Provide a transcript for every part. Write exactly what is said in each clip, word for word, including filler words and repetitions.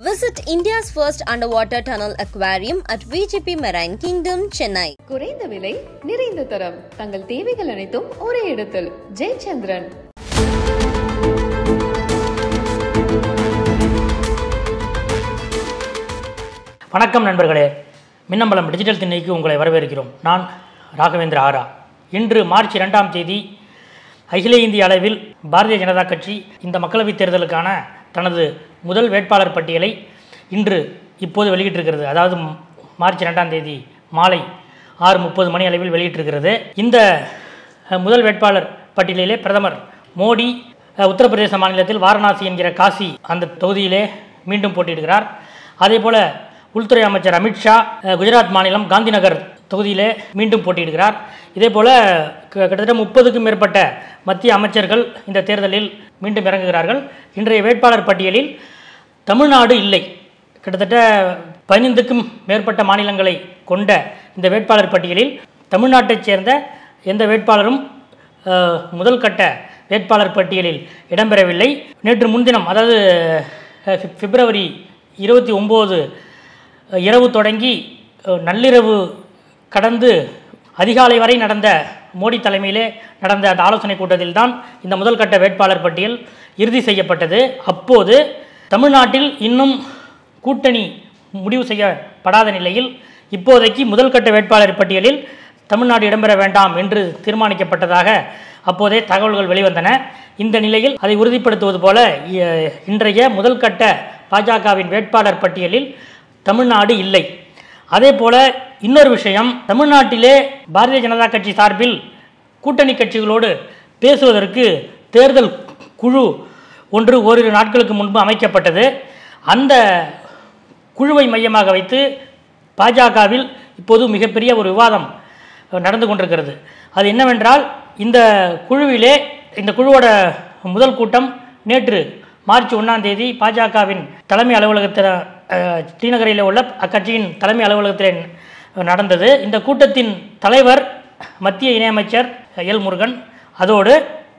Visit India's first underwater tunnel aquarium at V G P Marine Kingdom, Chennai. குறைந்த விலை, நிறைந்த தரம், தங்கள் தேவைகள் அனைத்தும் ஒரே இடத்தில். ஜெயச்சந்திரன். வணக்கம் நண்பர்களே, மின்னம்பலம் டிஜிட்டல் திண்ணைக்கு உங்களை வரவேற்கிறோம். நான் ராகவேந்திர ஆரா. இன்று மார்ச் இரண்டாம் தேதி அகில இந்திய அளவில் பாரதிய ஜனதா கட்சி இந்த மக்களவைத் தேர்தலுக்கான தனது முதல் வேட்பாளர் பட்டியலை இன்று இப்போது வெளியிட்டிருக்கிறது. அதாவது மார்ச் இரண்டாம் தேதி மாலை ஆறு முப்பது மணி அளவில் வெளியிட்டிருக்கிறது. இந்த முதல் வேட்பாளர் பட்டியலிலே பிரதமர் மோடி உத்தரப்பிரதேச மாநிலத்தில் வாரணாசி என்கிற காசி அந்த தொகுதியிலே மீண்டும் போட்டியிடுகிறார். அதே போல உள்துறை அமைச்சர் அமித்ஷா குஜராத் மாநிலம் காந்திநகர் தொகுதியிலே மீண்டும் போட்டியிடுகிறார். இதே போல கிட்டத்தட்ட முப்பதுக்கும் மேற்பட்ட மத்திய அமைச்சர்கள் இந்த தேர்தலில் மீண்டும் இறங்குகிறார்கள். இன்றைய வேட்பாளர் பட்டியலில் தமிழ்நாடு இல்லை. கிட்டத்தட்ட பதினைந்துக்கும் மேற்பட்ட மாநிலங்களை கொண்ட இந்த வேட்பாளர் பட்டியலில் தமிழ்நாட்டைச் சேர்ந்த எந்த வேட்பாளரும் முதல் கட்ட வேட்பாளர் பட்டியலில் இடம்பெறவில்லை. நேற்று முன்தினம், அதாவது பிப்ரவரி இருபத்தி ஒம்பது இரவு தொடங்கி நள்ளிரவு கடந்து அதிகாலை வரை நடந்த மோடி தலைமையிலே நடந்த அந்த ஆலோசனை கூட்டத்தில் தான் இந்த முதல் கட்ட வேட்பாளர் பட்டியல் இறுதி செய்யப்பட்டது. அப்போது தமிழ்நாட்டில் இன்னும் கூட்டணி முடிவு செய்யப்படாத நிலையில் இப்போதைக்கு முதல் கட்ட வேட்பாளர் பட்டியலில் தமிழ்நாடு இடம்பெற வேண்டாம் என்று தீர்மானிக்கப்பட்டதாக அப்போதே தகவல்கள் வெளிவந்தன. இந்த நிலையில் அதை உறுதிப்படுத்துவது போல இன்றைய முதல் கட்ட பாஜகவின் வேட்பாளர் பட்டியலில் தமிழ்நாடு இல்லை. அதே போல இன்னொரு விஷயம், தமிழ்நாட்டிலே பாரதிய ஜனதா கட்சி சார்பில் கூட்டணி கட்சிகளோடு பேசுவதற்கு தேர்தல் குழு ஒன்று ஓரிரு நாட்களுக்கு முன்பு அமைக்கப்பட்டது. அந்த குழுவை மையமாக வைத்து பாஜகவில் இப்போது மிகப்பெரிய ஒரு விவாதம் நடந்து கொண்டிருக்கிறது. அது என்னவென்றால், இந்த குழுவிலே இந்த குழுவோட முதல் கூட்டம் நேற்று மார்ச் ஒன்றாம் தேதி பாஜகவின் தலைமை அலுவலகத்தில் ஸ்ரீநகரில் உள்ள அக்கட்சியின் தலைமை அலுவலகத்தில் நடந்தது. இந்த கூட்டத்தின் தலைவர் மத்திய இணையமைச்சர் எல் முருகன். அதோடு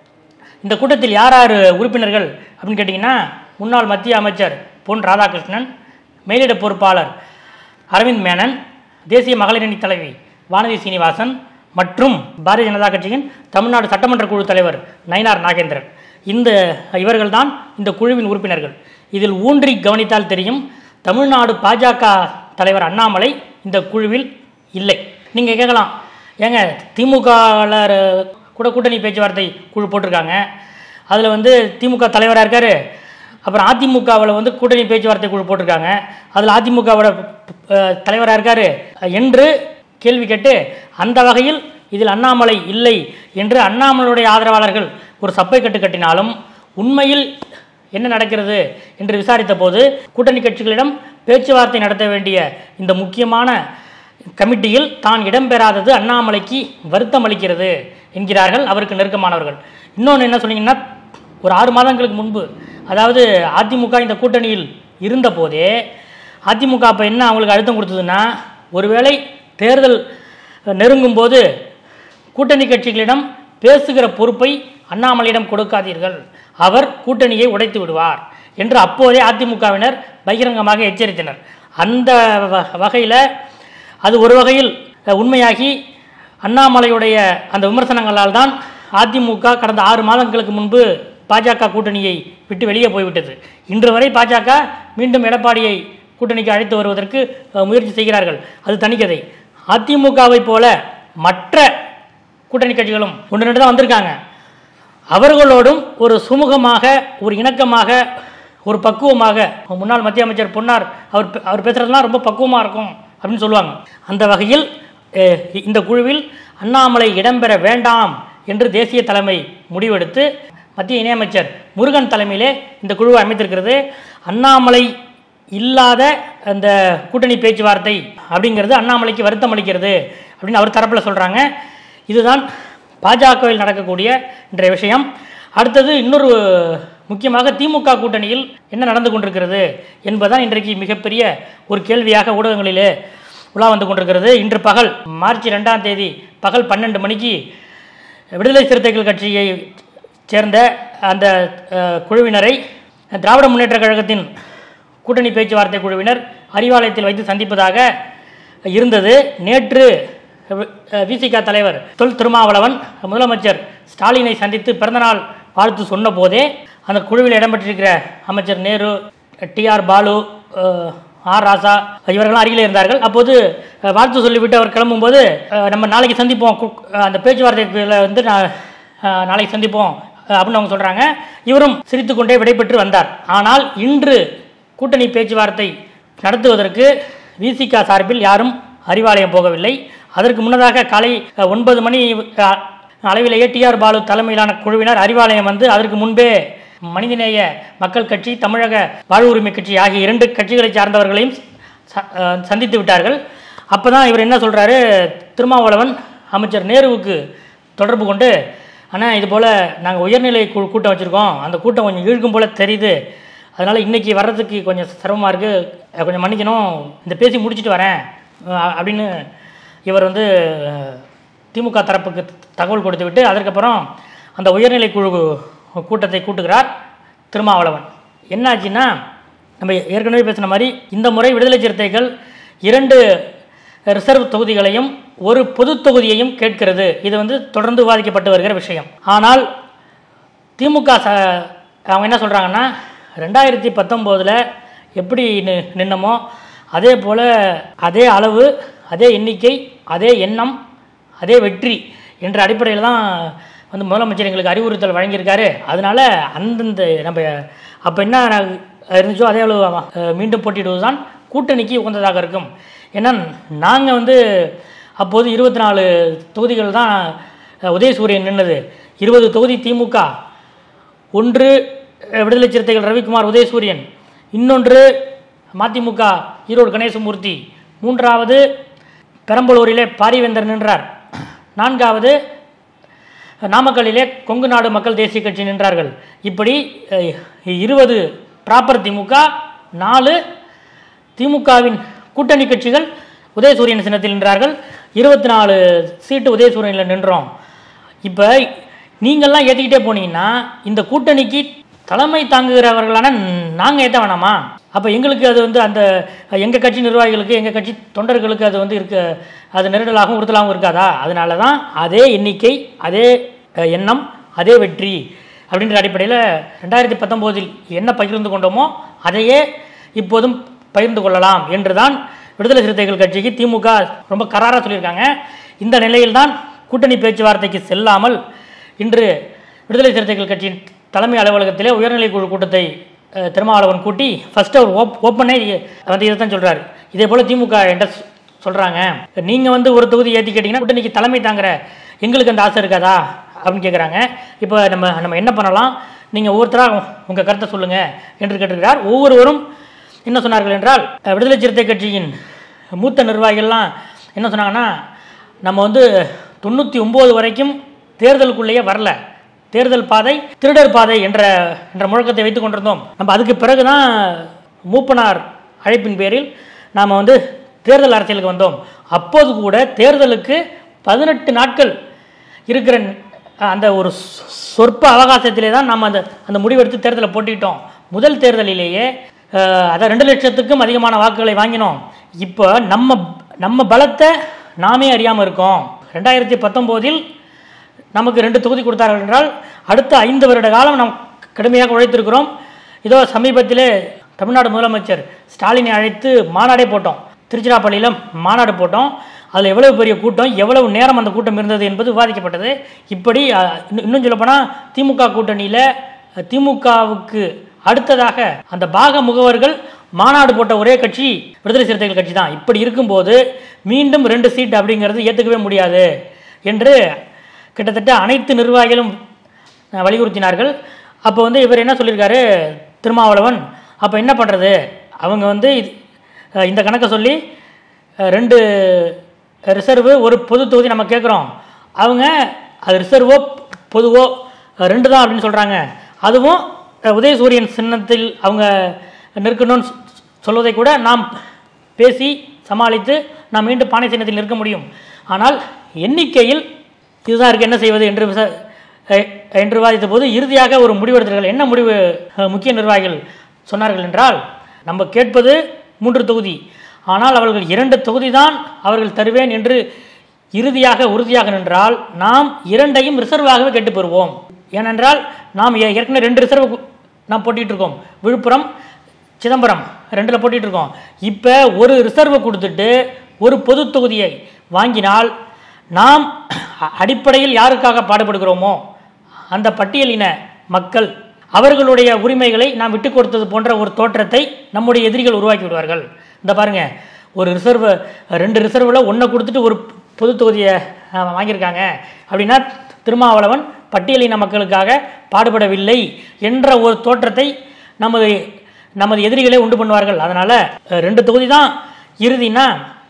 இந்த கூட்டத்தில் யார் யார் உறுப்பினர்கள் அப்படின்னு கேட்டிங்கன்னா, முன்னாள் மத்திய அமைச்சர் பொன் ராதாகிருஷ்ணன், மேலிட பொறுப்பாளர் அரவிந்த் மேனன், தேசிய மகளிரணி தலைவி வானதி சீனிவாசன் மற்றும் பாரதிய ஜனதா கட்சியின் தமிழ்நாடு சட்டமன்ற குழு தலைவர் நயினார் நாகேந்திரன். இந்த இவர்கள்தான் இந்த குழுவின் உறுப்பினர்கள். இதில் ஊன்றி கவனித்தால் தெரியும், தமிழ்நாடு பாஜக தலைவர் அண்ணாமலை இந்த குழுவில் இல்லை. நீங்கள் கேட்கலாம், ஏங்க திமுகவில் கூட கூட்டணி பேச்சுவார்த்தை குழு போட்டிருக்காங்க, அதில் வந்து திமுக தலைவராக இருக்கார். அப்புறம் அதிமுகவில் வந்து கூட்டணி பேச்சுவார்த்தை குழு போட்டிருக்காங்க, அதில் அதிமுகவோட தலைவராக இருக்கார் என்று கேள்வி கேட்டு, அந்த வகையில் இதில் அண்ணாமலை இல்லை என்று அண்ணாமலையுடைய ஆதரவாளர்கள் ஒரு சப்பை கட்டு கட்டினாலும் உண்மையில் என்ன நடக்கிறது என்று விசாரித்த போது கூட்டணி கட்சிகளிடம் பேச்சுவார்த்தை நடத்த வேண்டிய இந்த முக்கியமான கமிட்டியில் தான் இடம்பெறாதது அண்ணாமலைக்கு வருத்தம் அளிக்கிறது என்கிறார்கள் அவருக்கு நெருக்கமானவர்கள். இன்னொன்று என்ன சொன்னீங்கன்னா, ஒரு ஆறு மாதங்களுக்கு முன்பு, அதாவது அதிமுக இந்த கூட்டணியில் இருந்த போதே அதிமுக அப்போ என்ன அவங்களுக்கு அழுத்தம் கொடுத்ததுன்னா, ஒருவேளை தேர்தல் நெருங்கும் போது கூட்டணி கட்சிகளிடம் பேசுகிற பொறுப்பை அண்ணாமலையிடம் கொடுக்காதீர்கள், அவர் கூட்டணியை உடைத்து விடுவார் என்று அப்போதே அதிமுகவினர் பகிரங்கமாக எச்சரித்தனர். அந்த வகையில் அது ஒரு வகையில் உண்மையாகி அண்ணாமலையுடைய அந்த விமர்சனங்களால் தான் அதிமுக கடந்த ஆறு மாதங்களுக்கு முன்பு பாஜக கூட்டணியை விட்டு வெளியே போய்விட்டது. இன்று வரை பாஜக மீண்டும் எடப்பாடியை கூட்டணிக்கு அழைத்து வருவதற்கு முயற்சி செய்கிறார்கள், அது தனிக்கதை. அதிமுகவை போல மற்ற கூட்டணி கட்சிகளும் ஒன்று ரெண்டு தான் வந்திருக்காங்க. அவர்களோடும் ஒரு சுமூகமாக, ஒரு இணக்கமாக, ஒரு பக்குவமாக, முன்னாள் மத்திய அமைச்சர் பொன்னார் அவர் அவர் பேசுகிறதுலாம் ரொம்ப பக்குவமாக இருக்கும் அப்படின்னு சொல்லுவாங்க. அந்த வகையில் இந்த குழுவில் அண்ணாமலை இடம்பெற வேண்டாம் என்று தேசிய தலைமை முடிவெடுத்து மத்திய இணையமைச்சர் முருகன் தலைமையிலே இந்த குழுவை அமைத்திருக்கிறது. அண்ணாமலை இல்லாத அந்த கூட்டணி பேச்சுவார்த்தை அப்படிங்கிறது அண்ணாமலைக்கு வருத்தம் அளிக்கிறது அப்படின்னு அவர் தரப்பில் சொல்கிறாங்க. இதுதான் பாஜகவில் நடக்கக்கூடிய இன்றைய விஷயம். அடுத்தது இன்னொரு முக்கியமாக திமுக கூட்டணியில் என்ன நடந்து கொண்டிருக்கிறது என்பதுதான் இன்றைக்கு மிகப்பெரிய ஒரு கேள்வியாக ஊடகங்களிலே உலா வந்து கொண்டிருக்கிறது. இன்று பகல் மார்ச் இரண்டாம் தேதி பகல் பன்னெண்டு மணிக்கு விடுதலை சிறுத்தைகள் கட்சியை சேர்ந்த அந்த குழுவினரை திராவிட முன்னேற்ற கழகத்தின் கூட்டணி பேச்சுவார்த்தை குழுவினர் அறிவாலயத்தில் வைத்து சந்திப்பதாக இருந்தது. நேற்று விசிக தலைவர் தொல் திருமாவளவன் முதலமைச்சர் ஸ்டாலினை சந்தித்து பிறந்தநாள் வாழ்த்து சொன்ன போதே அந்த குழுவில் இடம்பெற்றிருக்கிற அமைச்சர் Nehru, T R Balu, R Raja இவர்கள்லாம் அருகில் இருந்தார்கள். அப்போது வாழ்த்து சொல்லிவிட்டு அவர் கிளம்பும்போது நம்ம நாளைக்கு சந்திப்போம், அந்த பேச்சுவார்த்தைகளை வந்து நாளைக்கு சந்திப்போம் அப்படின்னு அவங்க சொல்கிறாங்க. இவரும் சிரித்துக்கொண்டே விடைபெற்று வந்தார். ஆனால் இன்று கூட்டணி பேச்சுவார்த்தை நடத்துவதற்கு விசிக சார்பில் யாரும் அறிவாலயம் போகவில்லை. அதற்கு முன்னதாக காலை ஒன்பது மணி அளவிலேயே டி ஆர் பாலு தலைமையிலான குழுவினர் அறிவாலயம் வந்து அதற்கு முன்பே மனிதநேய மக்கள் கட்சி, தமிழக வாழ்வு உரிமை கட்சி ஆகிய இரண்டு கட்சிகளை சார்ந்தவர்களையும் சந்தித்து விட்டார்கள். அப்போ தான் இவர் என்ன சொல்கிறாரு, திருமாவளவன் அமைச்சர் நேருவுக்கு தொடர்பு கொண்டு, ஆனால் இது போல் நாங்கள் உயர்நிலை குழு கூட்டம் வச்சுருக்கோம், அந்த கூட்டம் கொஞ்சம் இழுக்கும் போல் தெரியுது, அதனால் இன்றைக்கி வர்றதுக்கு கொஞ்சம் சிரமமாக இருக்குது, கொஞ்சம் மன்னிக்கணும், இந்த பேசி முடிச்சுட்டு வரேன் அப்படின்னு இவர் வந்து திமுக தரப்புக்கு தகவல் கொடுத்து விட்டு அதற்கப்புறம் அந்த உயர்நிலை குழு கூட்டத்தை கூட்டுகிறார் திருமாவளவன். என்னாச்சுன்னா, நம்ம ஏற்கனவே பேசின மாதிரி இந்த முறை விடுதலை சிறுத்தைகள் இரண்டு ரிசர்வ் தொகுதிகளையும் ஒரு பொது தொகுதியையும் கேட்கிறது. இது வந்து தொடர்ந்து விவாதிக்கப்பட்டு வருகிற விஷயம். ஆனால் திமுக அவங்க என்ன சொல்கிறாங்கன்னா, ரெண்டாயிரத்தி பத்தொம்போதில் எப்படி நின்னமோ அதே போல் அதே அளவு, அதே எண்ணிக்கை, அதே எண்ணம், அதே வெற்றி என்ற அடிப்படையில் தான் வந்து முதலமைச்சர் எங்களுக்கு அறிவுறுத்தல் வழங்கியிருக்காரு. அதனால் அந்தந்த நம்ம அப்போ என்ன இருந்துச்சோ அதே அளவு மீண்டும் போட்டியிடுவது தான் கூட்டணிக்கு உகந்ததாக இருக்கும். ஏன்னா நாங்கள் வந்து அப்போது இருபத்தி நாலு தொகுதிகள் தான் உதயசூரியன் நின்னது. இருபது தொகுதி திமுக, ஒன்று விடுதலை சிறுத்தைகள் ரவிக்குமார் உதயசூரியன், இன்னொன்று மதிமுக ஈரோடு கணேசமூர்த்தி, மூன்றாவது பெரம்பலூரிலே பாரிவேந்தர் நின்றார், நான்காவது நாமக்கல்லிலே கொங்கு நாடு மக்கள் தேசிய கட்சி நின்றார்கள். இப்படி இருபது ப்ராப்பர் திமுக, நாலு திமுகவின் கூட்டணி கட்சிகள் உதயசூரியன் சின்னத்தில் நின்றார்கள். இருபத்தி நாலு சீட்டு உதயசூரியனில் நின்றோம். இப்போ நீங்கள்லாம் ஏற்றிக்கிட்டே போனீங்கன்னா இந்த கூட்டணிக்கு தலைமை தாங்குகிறவர்களான நாங்கள் ஏற்ற வேணாமா? அப்போ எங்களுக்கு அது வந்து அந்த எங்கள் கட்சி நிர்வாகிகளுக்கு, எங்கள் கட்சி தொண்டர்களுக்கு அது வந்து இருக்க அது நெருடலாகவும் உறுத்தலாகவும் இருக்காதா? அதனால தான் அதே எண்ணிக்கை, அதே எண்ணம், அதே வெற்றி அப்படின்ற அடிப்படையில் ரெண்டாயிரத்தி பத்தொம்போதில் என்ன பகிர்ந்து கொண்டோமோ அதையே இப்போதும் பகிர்ந்து கொள்ளலாம் என்று தான் விடுதலை சிறுத்தைகள் கட்சிக்கு திமுக ரொம்ப கராராக சொல்லியிருக்காங்க. இந்த நிலையில்தான் கூட்டணி பேச்சுவார்த்தைக்கு செல்லாமல் இன்று விடுதலை சிறுத்தைகள் கட்சியின் தலைமை அலுவலகத்திலே உயர்நிலை குழு கூட்டத்தை திருமாவளவன் கூட்டி ஃபஸ்ட்டு அவர் ஓப் ஓப்பனே வந்து இதை தான் சொல்கிறார். இதே போல் திமுக என்ற சொல்கிறாங்க, நீங்கள் வந்து ஒரு தொகுதி ஏற்றி கேட்டிங்கன்னா கூட்டணிக்கு தலைமை தாங்குற எங்களுக்கு அந்த ஆசை இருக்காதா அப்படின்னு கேட்குறாங்க. இப்போ நம்ம நம்ம என்ன பண்ணலாம், நீங்கள் ஒவ்வொருத்தராக உங்கள் கருத்தை சொல்லுங்கள் என்று கேட்டிருக்கிறார். ஒவ்வொருவரும் என்ன சொன்னார்கள் என்றால், விடுதலை சிறுத்தை கட்சியின் மூத்த நிர்வாகிகள்லாம் என்ன சொன்னாங்கன்னா, நம்ம வந்து தொண்ணூற்றி ஒம்பது வரைக்கும் தேர்தலுக்குள்ளேயே வரல, தேர்தல் பாதை திருடர் பாதை என்ற என்ற முழக்கத்தை வைத்து கொண்டிருந்தோம். நம்ம அதுக்கு பிறகு தான் மூப்பனார் அழைப்பின் பேரில் நாம் வந்து தேர்தல் அரசியலுக்கு வந்தோம். அப்போது கூட தேர்தலுக்கு பதினெட்டு நாட்கள் இருக்கிற அந்த ஒரு சொற்ப அவகாசத்திலே தான் நாம் அந்த அந்த முடிவெடுத்து தேர்தலை போட்டிட்டோம். முதல் தேர்தலிலேயே அதை ரெண்டு லட்சத்துக்கும் அதிகமான வாக்குகளை வாங்கினோம். இப்போ நம்ம நம்ம பலத்தை நாமே அறியாமல் இருக்கோம். ரெண்டாயிரத்தி பத்தொம்போதில் நமக்கு ரெண்டு தொகுதி கொடுத்தார்கள் என்றால் அடுத்த ஐந்து வருட காலம் நாம் கடுமையாக உழைத்திருக்கிறோம். இதோ சமீபத்திலே தமிழ்நாடு முதலமைச்சர் ஸ்டாலினை அழைத்து மாநாடே போட்டோம். திருச்சிராப்பள்ளியில் மாநாடு போட்டோம். அதில் எவ்வளவு பெரிய கூட்டம், எவ்வளவு நேரம் அந்த கூட்டம் இருந்தது என்பது விவாதிக்கப்பட்டது. இப்படி இன்னும் சொல்லப்போனால் திமுக கூட்டணியில் திமுகவுக்கு அடுத்ததாக அந்த பாக முகவர்கள் மாநாடு போட்ட ஒரே கட்சி விடுதலை சிறுத்தைகள் கட்சி தான். இப்படி இருக்கும்போது மீண்டும் ரெண்டு சீட் அப்படிங்கிறது ஏற்றுக்கவே முடியாது என்று கிட்டத்தட்ட அனைத்து நிர்வாகிகளும் வலியுறுத்தினார்கள். அப்போ வந்து இவர் என்ன சொல்லியிருக்காரு திருமாவளவன், அப்போ என்ன பண்ணுறது, அவங்க வந்து இந்த கணக்கை சொல்லி ரெண்டு ரிசர்வு ஒரு பொது தொகுதி நம்ம கேட்குறோம், அவங்க அது ரிசர்வோ பொதுவோ ரெண்டு தான் அப்படின்னு சொல்கிறாங்க. அதுவும் உதயசூரியன் சின்னத்தில் அவங்க நிற்கணும்னு சொல்வதை கூட நாம் பேசி சமாளித்து நாம் மீண்டும் பானை சின்னத்தில் நிற்க முடியும். ஆனால் எண்ணிக்கையில் இதுதான் இருக்குது, என்ன செய்வது என்று விசா என்று விவாதித்த போது இறுதியாக ஒரு முடிவெடுத்தார்கள். என்ன முடிவு முக்கிய நிர்வாகிகள் சொன்னார்கள் என்றால், நம்ம கேட்பது மூன்று தொகுதி, ஆனால் அவர்கள் இரண்டு தொகுதி தான் அவர்கள் தருவேன் என்று இறுதியாக உறுதியாக நின்றால் நாம் இரண்டையும் ரிசர்வாகவே கேட்டு பெறுவோம். ஏனென்றால் நாம் ஏற்கனவே ரெண்டு ரிசர்வ் நாம் போட்டிகிட்டு இருக்கோம். விழுப்புரம், சிதம்பரம் ரெண்டில் போட்டிகிட்டு இருக்கோம். இப்போ ஒரு ரிசர்வை கொடுத்துட்டு ஒரு பொது தொகுதியை வாங்கினால் நாம் அடிப்படையில் யாருக்காக பாடுபடுகிறோமோ அந்த பட்டியலின மக்கள் அவர்களுடைய உரிமைகளை நாம் விட்டு கொடுத்தது போன்ற ஒரு தோற்றத்தை நம்முடைய எதிரிகள் உருவாக்கி விடுவார்கள். இந்த பாருங்கள், ஒரு ரிசர்வ் ரெண்டு ரிசர்வில் ஒன்றை கொடுத்துட்டு ஒரு பொது தொகுதியை வாங்கியிருக்காங்க அப்படின்னா திருமாவளவன் பட்டியலின மக்களுக்காக பாடுபடவில்லை என்ற ஒரு தோற்றத்தை நமது நமது எதிரிகளே உண்டு பண்ணுவார்கள். அதனால் ரெண்டு தொகுதி தான் இறுதினா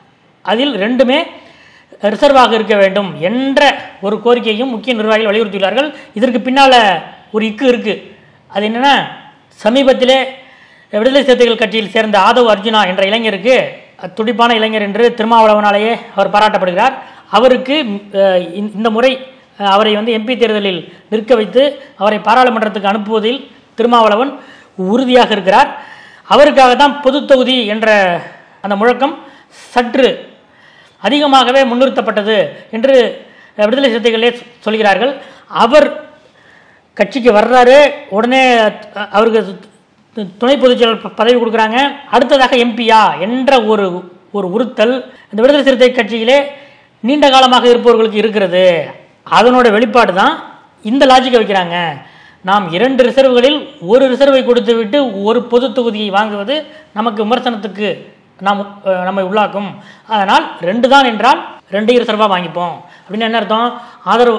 அதில் ரெண்டுமே ரிசர்வாக இருக்க வேண்டும் என்ற ஒரு கோரிக்கையும் முக்கிய நிர்வாகிகள் வலியுறுத்தியுள்ளார்கள். இதற்கு பின்னால் ஒரு இக்கு இருக்குது. அது என்னென்னா, சமீபத்திலே விடுதலை சிறுத்தைகள் கட்சியில் சேர்ந்த ஆதவ் அர்ஜுனா என்ற இளைஞருக்கு, துடிப்பான இளைஞர் என்று திருமாவளவனாலேயே அவர் பாராட்டப்படுகிறார். அவருக்கு இந்த முறை அவரை வந்து எம்பி தேர்தலில் நிற்க வைத்து அவரை பாராளுமன்றத்துக்கு அனுப்புவதில் திருமாவளவன் உறுதியாக இருக்கிறார். அவருக்காக தான் பொது தொகுதி என்ற அந்த முழக்கம் சற்று அதிகமாகவே முன்னிறுத்தப்பட்டது என்று விடுதலை சிறுத்தைகளே சொல்கிறார்கள். அவர் கட்சிக்கு வர்றாரு, உடனே அவருக்கு துணை பொதுச் செயலர் பதவி கொடுக்குறாங்க, அடுத்ததாக எம்பியா என்ற ஒரு ஒரு உறுத்தல் இந்த விடுதலை சிறுத்தை கட்சியிலே நீண்ட காலமாக இருப்பவர்களுக்கு இருக்கிறது. அதனோட வெளிப்பாடு தான் இந்த லாஜிக்கை வைக்கிறாங்க. நாம் இரண்டு ரிசர்வுகளில் ஒரு ரிசர்வை கொடுத்து விட்டு ஒரு பொது தொகுதியை வாங்குவது நமக்கு விமர்சனத்துக்கு நாம் நம்மை உள்ளாக்கும். அதனால் ரெண்டு தான் என்றால் ரெண்டையும் ரிசர்வாக வாங்கிப்போம் அப்படின்னு என்ன அர்த்தம்? ஆதரவு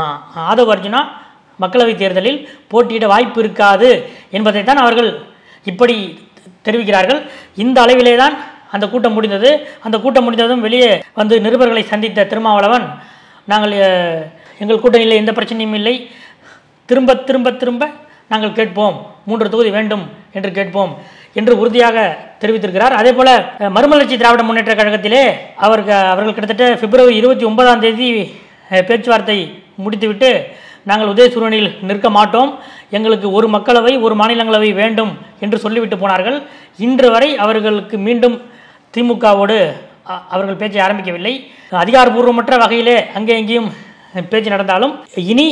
ஆதவ் அர்ஜுனா மக்களவைத் தேர்தலில் போட்டியிட வாய்ப்பு இருக்காது என்பதை தான் அவர்கள் இப்படி தெரிவிக்கிறார்கள். இந்த அளவிலே தான் அந்த கூட்டம் முடிந்தது. அந்த கூட்டம் முடிந்ததும் வெளியே வந்து நிருபர்களை சந்தித்த திருமாவளவன், நாங்கள் எங்கள் கூட்டணியில் எந்த பிரச்சனையும் இல்லை, திரும்ப திரும்ப திரும்ப நாங்கள் கேட்போம், மூன்று தொகுதி வேண்டும் என்று கேட்போம் என்று உறுதியாக தெரிவித்திருக்கிறார். அதே போல மறுமலர்ச்சி திராவிட முன்னேற்ற கழகத்திலே அவருக்கு அவர்கள் கிட்டத்தட்ட பிப்ரவரி இருபத்தி ஒன்பதாம் தேதி பேச்சுவார்த்தை முடித்துவிட்டு நாங்கள் உதயசூரனில் நிற்க மாட்டோம், எங்களுக்கு ஒரு மக்களவை ஒரு மாநிலங்களவை வேண்டும் என்று சொல்லிவிட்டு போனார்கள். இன்று வரை அவர்களுக்கு மீண்டும் திமுகவோடு அவர்கள் பேச்சை ஆரம்பிக்கவில்லை. அதிகாரபூர்வமற்ற வகையிலே அங்கே எங்கேயும் பேச்சு நடந்தாலும் இனி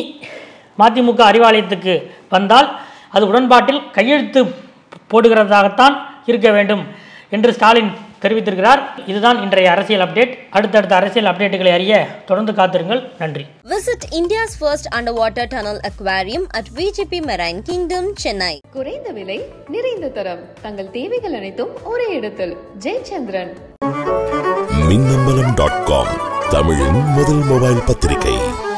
மதிமுக அறிவாலயத்துக்கு வந்தால் அது உடன்பாட்டில் கையெழுத்து போடுகிறதாகத்தான் இருக்க வேண்டும் என்று ஸ்டாலின் தெரிவித்திருக்கிறார். இதுதான் இன்றைய அரசியல் அப்டேட். அடுத்தடுத்த அரசியல் அப்டேட்டுகளை அறிய தொடர்ந்து காத்திருங்கள். நன்றி. Visit India's first underwater tunnel aquarium at V G P Marine Kingdom, Chennai. குறைந்த விலை, நிறைந்த தரம், தங்கள் தேவைகள் அனைத்தும் ஒரே இடத்தில். ஜெயச்சந்திரன். மின்னம்பலம் டாட் காம், தமிழின் முதல் மொபைல் பத்திரிகை.